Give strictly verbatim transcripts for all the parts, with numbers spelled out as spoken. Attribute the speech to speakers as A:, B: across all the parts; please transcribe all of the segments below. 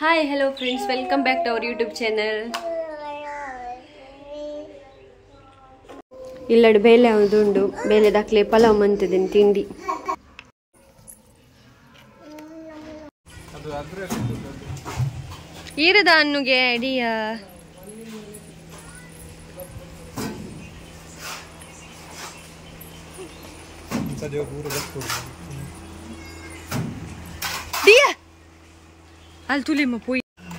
A: Hi, hello friends, welcome back to our YouTube channel. ಇಲ್ಲಡ ಬೇಳೆ ಉಂಡು ಬೇಳೆ ದಾಖಲೆ ಪಲಾವ್ ಮಂತಿದ್ದೀನಿ ತಿಂಡಿ. ಈರದ ಅನ್ನುಗೆ ಅಡಿಯ Dia al tulimo poi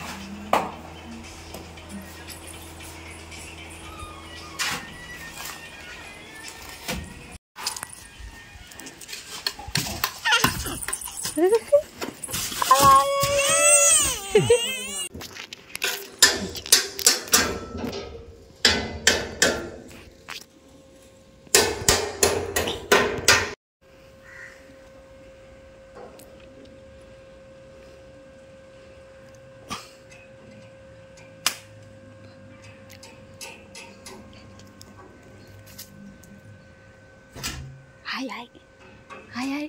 A: Hai hai hai hai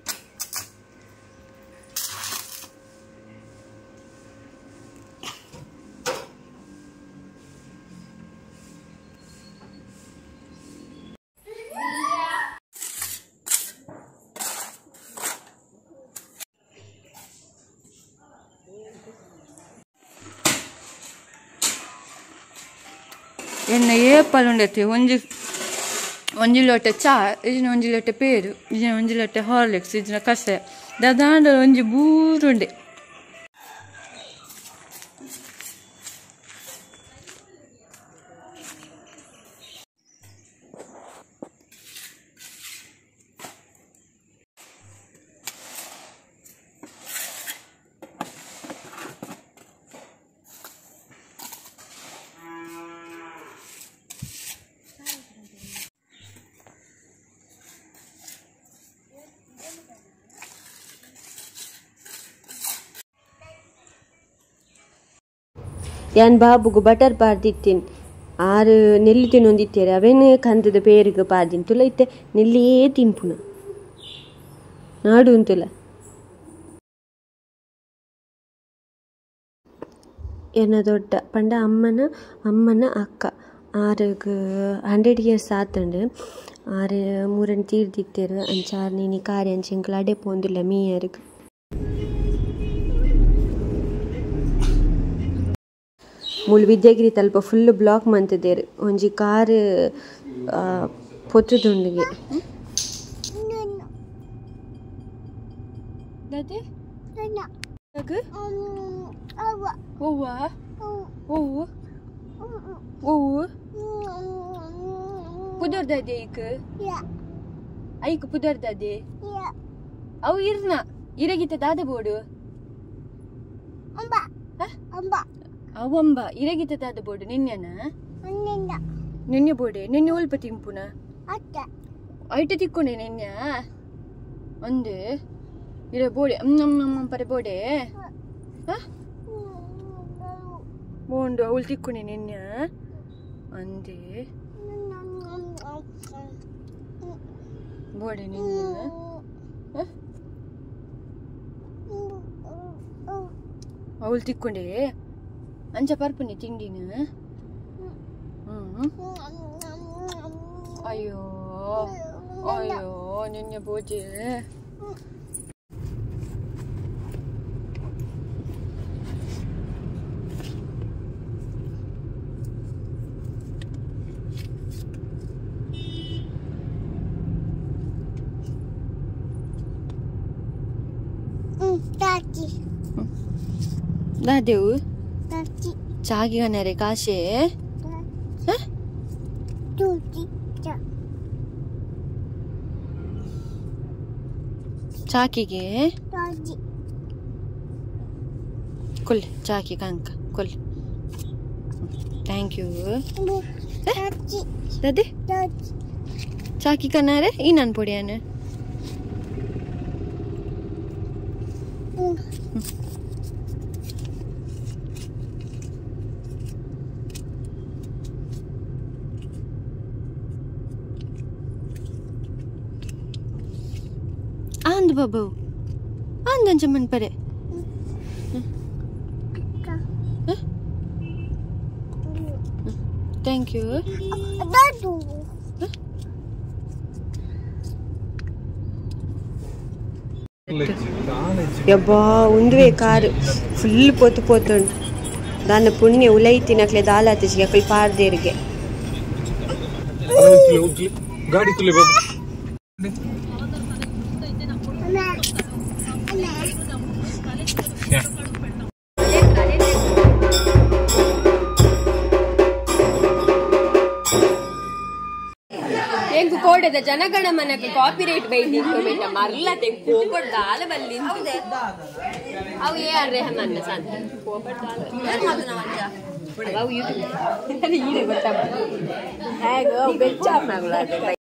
A: ಎನ್ನ ಏಪಲುಂಡತಿ ಒಂಜಿ ಒಂಜಿ ಲೋಟ ಚಾ ಇಜಿನ ಒಂಜಿ ಲೋಟ ಪೇರು ಇಜಿನ ಒಂಜಿ ಲೋಟ ಹಾರ್ಲಿಕ್ಸ್ ಇಜಿನ ಕಸೆ ದಾದಾಂಡ ಒಂಜಿ ಬೂರುಂಡೆ ಯಾನ್ ಬಾಬುಗು ಬಟರ್ ಪಾರ್ದಿತ್ತೀನಿ ಆರು ನೆಲ್ಲಿ ತಿನ್ನೊಂದಿತ್ತೇರೆ ಅವೇನೇ ಕಂದದ ಪೇರಿಗೆ ಪಾರ್ದಿನ್ ತುಲ ಇತ್ತೆ ನೆಲ್ಲಿಯೇ ತಿನ್ಪುನ ನಾಡು ಅಂತುಲ ಎನ್ನ ದೊಡ್ಡ ಪಂಡ ಅಮ್ಮನ ಅಮ್ಮನ ಅಕ್ಕ ಆರಗ ಹಂಡ್ರೆಡ್ ಇಯರ್ಸ್ ಆತಂಡು ಆರು ಮೂರನ್ನು ತೀರ್ದಿತ್ತೇರು ಅಂಚಾರು ನೀನು ಕಾರ್ಯ ಅಂಚೆಂಕ್ಲ ಅಡೆ ಪೋಂದಿಲ್ಲ ಮೀಯರ್ಗೆ ಮೂಲ ವಿದ್ಯಾಗಿರಿ ತಲ್ಪ ಫುಲ್ ಬ್ಲಾಕ್ ಮಂತಿದ್ದೇರು ಒಂಜಿ ಕಾರ್ ಪೊತ್ತುದುಂಡಿಗೆ ಪುದರ್ದದೆ ಈಕ ಐಕ ಪುದರ್ದದೆ ಅವು ಇರ್ನ ಇರಗಿತ ದಾದ ಬೋಡು ಅವಂಬ ಇರಗಿತ ದಾದ ಬೋಡು ನಿನ್ನೆನ ನಿನ್ನೆ ಬೋಡೆ ನಿನ್ನೆ ಒಲ್ಪ ತಿಂಪುನ ಐಟ ತಿಕ್ಕೊಂಡೆ ನಿನ್ನೆ ಒಂದೇ ಇರ ಬೋಡೆ ಅಮ್ಮ ಪರೆ ಬೋಡೆ ಬೋಂಡು ಅವಳು ತಿಕ್ಕೊಂಡೆ ನಿನ್ನೆ ಅಂದೆ ಬೋಡೆ ನಿನ್ನೆ ಅವಳು ತಿಕ್ಕೊಂಡೆ ಅಂಚ ಪರ್ಪುನಿ ತಿಂಡಿನ ಹ್ಮ್ ಅಯ್ಯೋ ಅಯ್ಯೋ ನಿನ್ನೆ ಬೋಜೆ ದಾದೇವು ಚಾಗಿಗನರೆ ಕಾಶೆ ಚಾಕಿಗೆ ಕೊಲ್ಲೆ ಚಾಕಿ ಕಂಕ ಕೊಲ್ಲೆ ಥ್ಯಾಂಕ್ ಯು ದಾದೆ ಚಾಕಿ ಕನಾರೆ ಈ ನಾನು ಪೊಡಿಯಾನೆ ಆಂದ್ ಬಾಬು ಆಂದ್ ಅಂಚ ಮನ್ ಪರೆ ಥ್ಯಾಂಕ್ ಯು. ಯಬ್ಬಾ ಒಂದುವೇ ಕಾರು ಫುಲ್ ಪೊತ್ತು ಪೋತುಂಡು ದಾನ ಪುಣ್ಯ ಉಲೈತಿನಕ್ಲೆ ದಾಲಾತಿಗೆ ಅಕಲ್ ಪಾರ್ದೇರಿಗೆ
B: ಗಾಡಿ ತುಲೆ ಬಾಬು
A: ಎಂಕು ಕೋಡೆದ ಜನಗಣಮನಕ್ಕೆ ಕಾಪಿರೈಟ್ ಬೈದಿತ್ತು ಮರ್ಲ ತೆಂಗ್ ಕೋಪಡ್ ದಾಲ ಬಲ್ಲಿಂದು ಅವು ಎ ಆರ್ ರೆಹಮಾನ್ ಸಂತೆ ಕೋಪಡ್ ದಾಲ ಅವು ಯೂಟ್ಯೂಬ್ ಈಡೆ ಗೊತ್ತಾಗ ಹೇಗೋ ಬೆಚ್ಚಾಪ್ನಾಗುಲ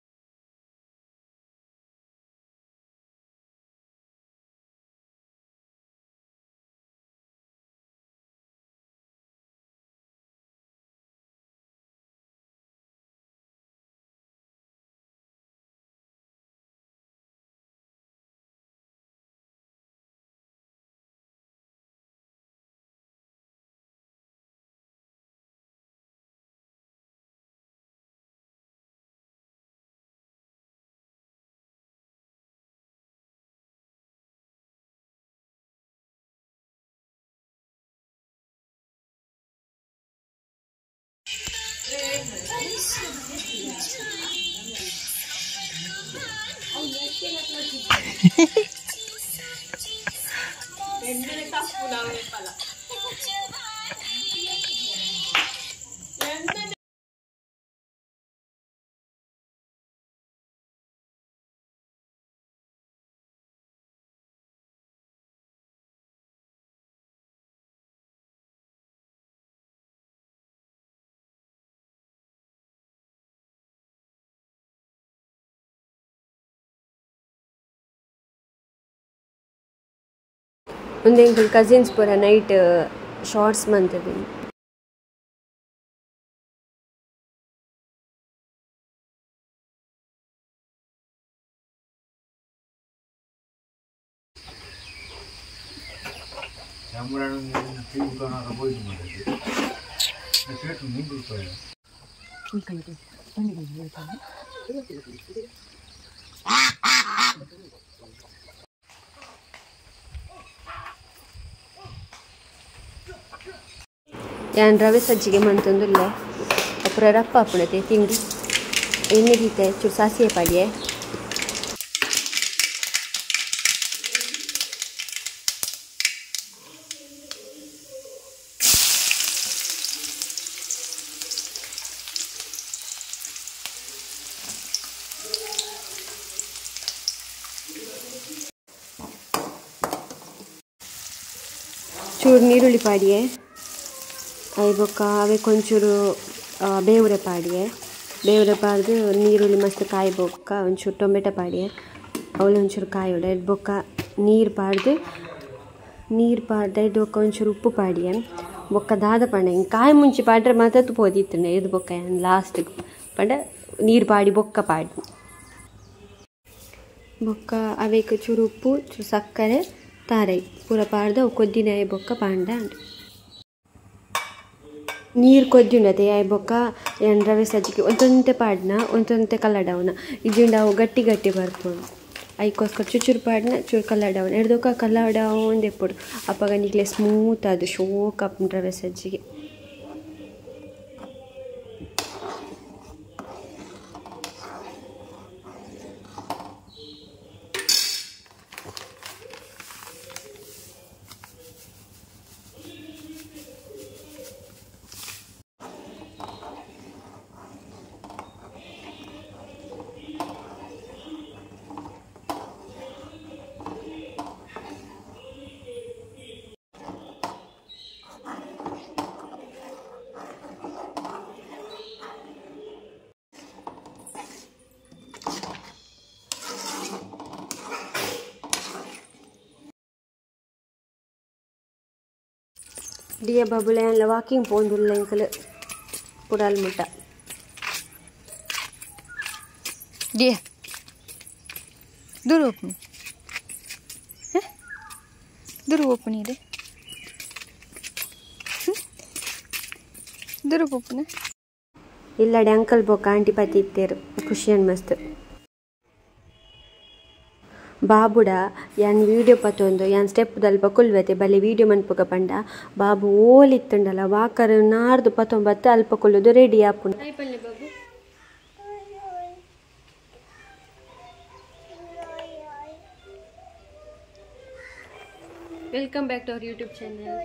A: ಒಂದು ಎಂಕಲ್ ಕಸಿನ್ಸ್ ಪೂರ ನೈಟ್ ಶಾರ್ಟ್ಸ್ ಮಂತದಿನಿ ಯಾನ್ ರವೆ ಸಜ್ಜಿಗೆ ಮಂತೊಂದುಲ್ಲ ಅಪುರ ರಪ್ಪ ಅಪ್ಪುಣತೆ ತಿಂಡಿ ಎಣ್ಣೆ ಗೀತೆ ಚೂರು ಸಾಸಿವೆ ಪಾಡಿಯೆ ಚೂರು ನೀರುಳ್ಳಿ ಪಾಡಿಯೆ ಅవి ಬೊಕ್ಕ ಅವೇ ಕೊಂಚೂರು ಬೇವುರೆ ಪಾಡಿಯೆ ಬೇವುರೆ ಪಾಡ್ದು ನೀರುಳ್ಳಿ ಮಸ್ತ್ ಕಾಯಿ ಬೊಕ್ಕ ಒಂಚೂರು ಟೊಮೆಟೊ ಪಾಡಿಯೆ ಅವಳು ಒಂಚೂರು ಕಾಯಿ ಉಡ ಇದು ಬೊಕ್ಕ ನೀರು ಪಾಡ್ದು ನೀರು ಪಾಡ್ದೆ ಇದು ಬೊಕ್ಕ ಒಂಚೂರು ಉಪ್ಪು ಪಾಡಿಯೆ ಬೊಕ್ಕ ದಾದ ಪಂಡ ಹಿಂಗೆ ಕಾಯಿ ಮುಂಚೆ ಪಾಡ್ರೆ ಮತ್ತತ್ತು ಪೋದಿತ್ತಂಡೆ ಇದು ಬೊಕ್ಕ ಲಾಸ್ಟಿಗೆ ಪಂಡ ನೀರು ಪಾಡಿ ಬೊಕ್ಕ ಪಾಡಿ ಬೊಕ್ಕ ಅವೇಕ ಚೂರು ಉಪ್ಪು ಚೂರು ಸಕ್ಕರೆ ತಾರೈ ಪೂರ ಪಾಡ್ದು ಅವು ಕೊದ್ದಿನ ಬೊಕ್ಕ ಪಾಂಡ ನೀರು ಕೊದ್ದುಂಡತೆ ಆಯ್ ಬೊಕ್ಕ ಏನು ರವೆ ಸಜ್ಜಿಗೆ ಒಂದೊಂತೆ ಪಾಡ್ನ ಒಂದೊಂತೆ ಕಲರ್ ಡೌನ ಇದಿಂದ ಅವು ಗಟ್ಟಿ ಗಟ್ಟಿ ಬರ್ಕೊಂಡು ಐಕೋಸ್ಕರ ಚುಚೂರು ಪಾಡ್ನ ಚೂರು ಕಲರ್ ಡೌನ್ ಎಡ್ದೊಕ್ಕ ಕಲರ್ ಡೌನ್ ಎಪ್ಪಡು ಅಪ್ಪಾಗ ನಿಕ್ಲೆ ಸ್ಮೂತ್ ಅದು ಶೋಕ್ ಅಪ್ ರವೆ ಸಜ್ಜಿಗೆ ಡಿಯ ಬಬುಲೆ ಎಲ್ಲ ವಾಕಿಂಗ್ ಪೋಂದುಲ್ಲ ಇಂಕಲ್ ಪುಡಾಲ್ ಮುಟ್ಟ ಡಿಯ ದೂರ ಓಪನ್ ದೂರ ಓಪನ್ ಇದೆ ದೂರ ಓಪನ್ ಇಲ್ಲಡೆ ಅಂಕಲ್ ಬೊಕ್ಕ ಆಂಟಿ ಪತಿ ಇತ್ತೇರು ಖುಷಿಯನ್ ಮಸ್ತ್ ಬಾಬುಡ ಯಾನ್ ವೀಡಿಯೋ ಪತ್ತೊಂದು ಯಾನ್ ಸ್ಟೆಪ್ ದಲ್ಪ ಕುಲ್ವತೆ ಬಲ್ಲೆ ವೀಡಿಯೋ ಮನ್ಪುಗ ಪಂಡ ಬಾಬು ಓಲಿತ್ತುಂಡಲ್ಲ ವಾಕರ್ ನಾರ್ದು ಪತ್ತೊಂಬತ್ತು ಅಲ್ಪ ಕುಲ್ಲುದು ರೆಡಿ ಆಪುಂಡು ಬಾಬು welcome back to our YouTube channel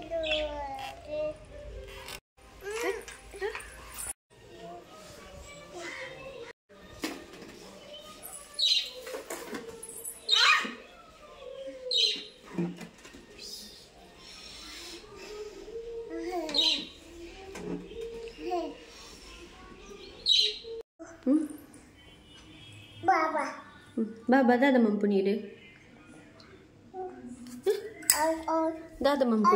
A: ಬಾಬಾ ಬಾಬಾ ದಾದ ಮಂಪು ನೀರು ದಾದ ಮಂಪು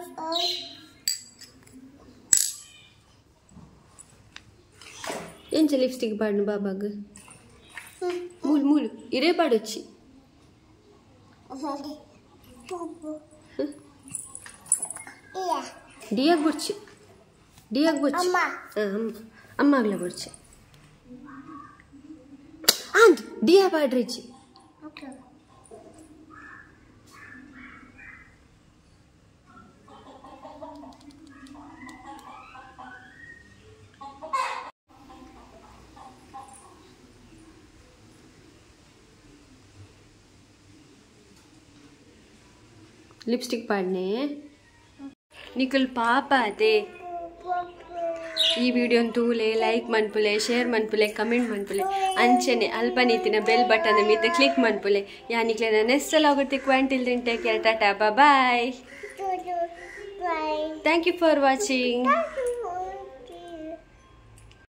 A: ಎಂಚ ಲಿಪ್ಸ್ಟಿಕ್ ಪಾಡ್ನು ಬಾಬಾಗ ಮೂಲು ಮೂಲು ಇರೇ ಪಾಡೊಚ್ಚಿ ಡಿಯಾಗ ಬುಡ್ಚಿ ಡಿಯಾಗ ಬುಡ್ಚಿ ಅಮ್ಮ ಅಮ್ಮಾಗ್ಲ ಬುಡ್ಚಿ ಅಂದ್ ಡಿಯಾ ಪಾಡ್ರಿಚ್ಚಿ ಲಿಪ್ಸ್ಟಿಕ್ ಪಾಡ್ನೆ ನಿಕಲ್ ಪಾಪ ಅದೇ ಈ ವಿಡಿಯೋನ್ ತೂಲೆ ಲೈಕ್ ಮನ್ಪುಲೆ ಶೇರ್ ಮನ್ಪುಲೆ ಕಮೆಂಟ್ ಮನ್ಪುಲೆ ಅಂಚೆನೆ ಅಲ್ಪ ನೀತಿನ ಬೆಲ್ ಬಟನ್ ಮೀತೆ ಕ್ಲಿಕ್ ಮನ್ಪುಲೆ ಯಾನಿಕ್ಲೆ ನಾನು ನೆಕ್ಸ್ಟ್ ಆಗುತ್ತೆ ಕ್ವಾಂಟಿಲ್ take care tata bye thank you for watching.